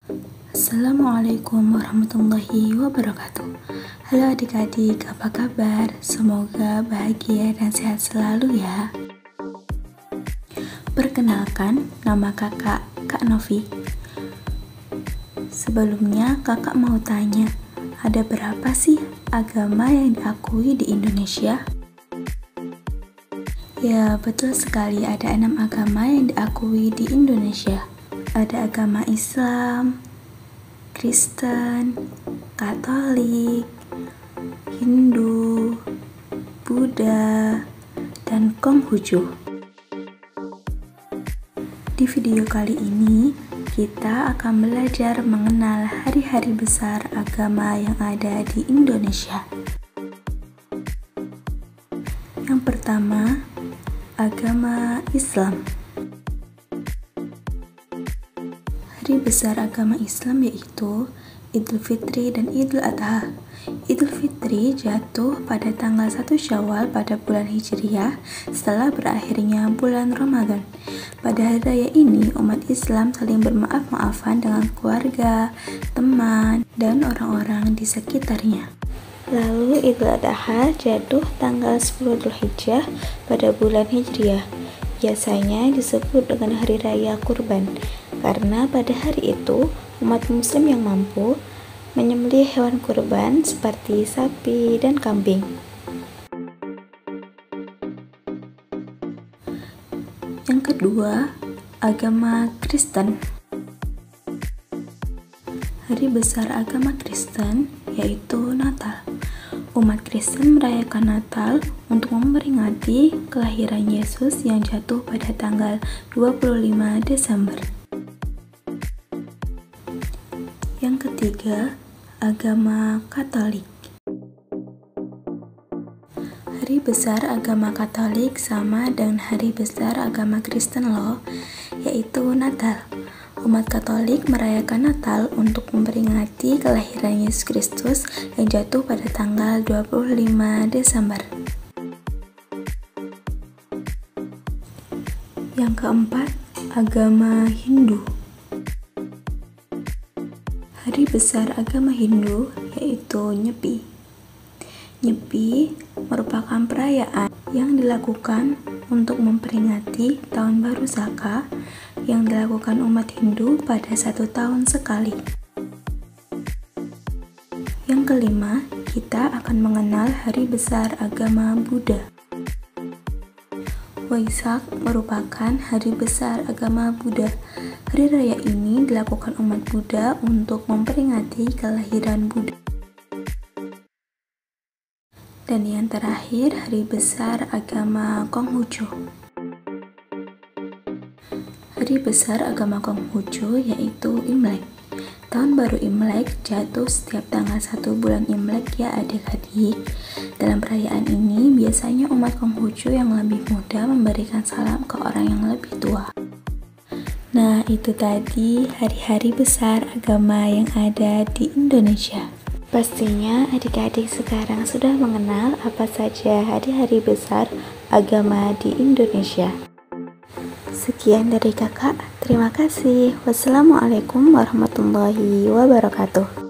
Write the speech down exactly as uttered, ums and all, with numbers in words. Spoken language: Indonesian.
Assalamualaikum warahmatullahi wabarakatuh. Halo adik-adik, apa kabar? Semoga bahagia dan sehat selalu ya. Perkenalkan, nama kakak Kak Novi. Sebelumnya kakak mau tanya, ada berapa sih agama yang diakui di Indonesia? Ya, betul sekali, ada enam agama yang diakui di Indonesia. Ada agama Islam, Kristen, Katolik, Hindu, Buddha, dan Konghucu. Di video kali ini, kita akan belajar mengenal hari-hari besar agama yang ada di Indonesia. Yang pertama, agama Islam. Hari besar agama Islam yaitu Idul Fitri dan Idul Adha. Idul Fitri jatuh pada tanggal satu Syawal pada bulan Hijriah setelah berakhirnya bulan Ramadan. Pada hari raya ini, umat Islam saling bermaaf-maafan dengan keluarga, teman, dan orang-orang di sekitarnya. Lalu Idul Adha jatuh tanggal sepuluh Dzulhijjah pada bulan Hijriah. Biasanya disebut dengan hari raya kurban, karena pada hari itu umat muslim yang mampu menyembelih hewan kurban seperti sapi dan kambing. Yang kedua, agama Kristen. Hari besar agama Kristen yaitu Natal. Umat Kristen merayakan Natal untuk memperingati kelahiran Yesus yang jatuh pada tanggal dua puluh lima Desember. Yang ketiga, agama Katolik. Hari besar agama Katolik sama dengan hari besar agama Kristen loh, yaitu Natal. Umat Katolik merayakan Natal untuk memperingati kelahiran Yesus Kristus yang jatuh pada tanggal dua puluh lima Desember. Yang keempat, agama Hindu. Hari besar agama Hindu yaitu Nyepi. Nyepi merupakan perayaan yang dilakukan untuk memperingati Tahun Baru Saka yang dilakukan umat Hindu pada satu tahun sekali. Yang kelima, kita akan mengenal hari besar agama Buddha. Waisak merupakan hari besar agama Buddha. Hari raya ini dilakukan umat Buddha untuk memperingati kelahiran Buddha. Dan yang terakhir, hari besar agama Konghucu. Hari besar agama Konghucu yaitu Imlek. Tahun baru Imlek jatuh setiap tanggal satu bulan Imlek ya adik-adik. Dalam perayaan ini biasanya umat Konghucu yang lebih muda memberikan salam ke orang yang lebih tua. Nah, itu tadi hari-hari besar agama yang ada di Indonesia. Pastinya adik-adik sekarang sudah mengenal apa saja hari-hari besar agama di Indonesia. Sekian dari kakak, terima kasih. Wassalamualaikum warahmatullahi wabarakatuh.